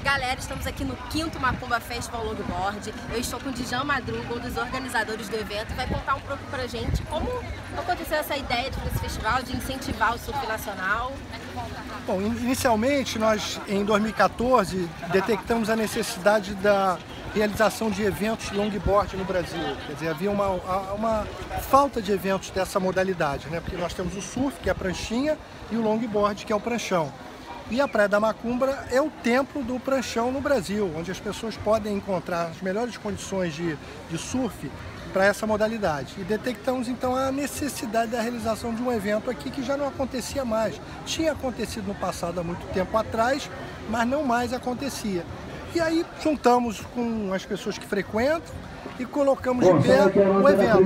Galera, estamos aqui no 5º Macumba Festival Longboard. Eu estou com o Djan Madruga, um dos organizadores do evento, e vai contar um pouco pra gente como aconteceu essa ideia de esse festival, de incentivar o surf nacional. Bom, inicialmente nós, em 2014, detectamos a necessidade da realização de eventos longboard no Brasil. Quer dizer, havia uma falta de eventos dessa modalidade, né? Porque nós temos o surf, que é a pranchinha, e o longboard, que é o pranchão. E a Praia da Macumbra é o templo do pranchão no Brasil, onde as pessoas podem encontrar as melhores condições de surf para essa modalidade. E detectamos então a necessidade da realização de um evento aqui que já não acontecia mais. Tinha acontecido no passado há muito tempo atrás, mas não mais acontecia. E aí juntamos com as pessoas que frequentam e colocamos de pé o evento.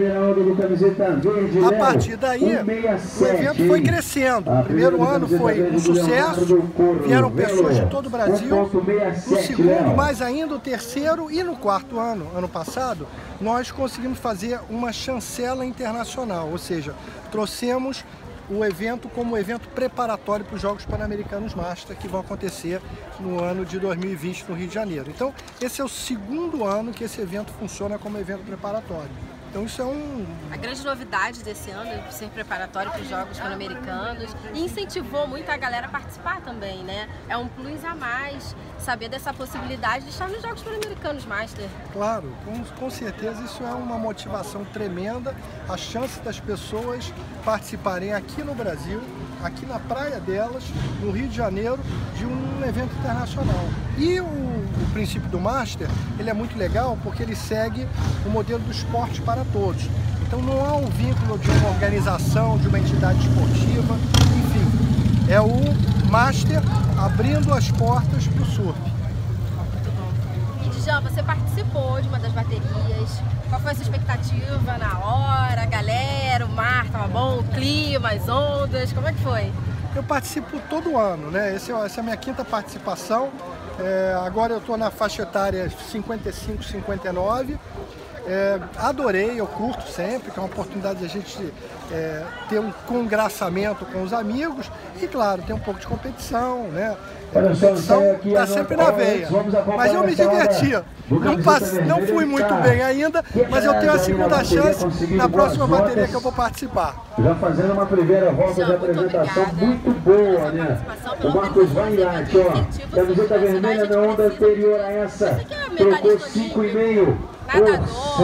A partir daí, o evento foi crescendo. O primeiro ano foi um sucesso, vieram pessoas de todo o Brasil. No segundo, mais ainda, o terceiro e no quarto ano, ano passado, nós conseguimos fazer uma chancela internacional, ou seja, trouxemos o evento como evento preparatório para os Jogos Pan-Americanos Master, que vão acontecer no ano de 2020 no Rio de Janeiro. Então, esse é o segundo ano que esse evento funciona como evento preparatório. Então isso é a grande novidade desse ano é ser preparatório para os Jogos Pan-Americanos e incentivou muito a galera a participar também, né? É um plus a mais saber dessa possibilidade de estar nos Jogos Pan-Americanos Master. Claro, com certeza isso é uma motivação tremenda, a chance das pessoas participarem aqui no Brasil, aqui na praia delas, no Rio de Janeiro, de um evento internacional. E o princípio do Master, ele é muito legal porque ele segue o modelo do esporte para todos. Então não há um vínculo de uma organização, de uma entidade esportiva, enfim, é o Master abrindo as portas para o surf. Muito bom. E Djan, você participou de uma das baterias, qual foi a sua expectativa na hora, a galera, o mar estava bom, o clima, as ondas, como é que foi? Eu participo todo ano, né? Essa é a minha 5ª participação. Agora eu estou na faixa etária 55, 59. Adorei, eu curto sempre, que é uma oportunidade de a gente ter um congraçamento com os amigos e, claro, tem um pouco de competição, né? A competição está sempre na veia, mas eu me diverti. Não fui muito bem ainda, mas eu tenho a segunda chance na próxima bateria que eu vou participar. Já fazendo uma primeira volta de apresentação muito boa, né? O Marcos Vailate, ó, camiseta vermelha na onda anterior a essa, trocou 5,5 por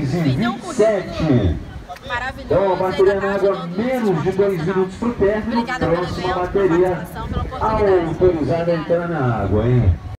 6,27. Maravilhoso. Então, a bateria na água menos de 2 minutos para o término. Obrigada pela próxima bateria autorizada a entrar na água, hein?